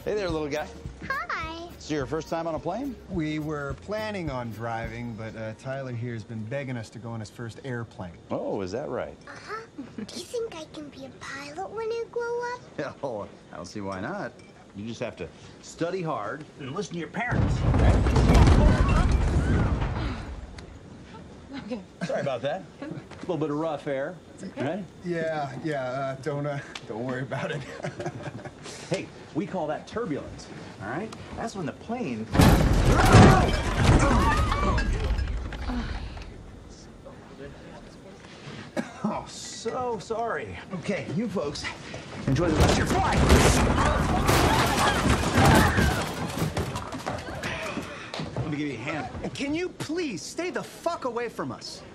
Hey there, little guy. Hi. So your first time on a plane? We were planning on driving, but Tyler here has been begging us to go on his first airplane. Oh, is that right? Uh-huh. Do you think I can be a pilot when I grow up? Oh, I don't see why not. You just have to study hard and listen to your parents. Okay. Sorry about that. A little bit of rough air, right? Yeah, don't worry about it. Hey, we call that turbulence, all right? That's when the plane... Oh, so sorry. Okay, you folks, enjoy the rest of your flight. Let me give you a hand. Can you please stay the fuck away from us?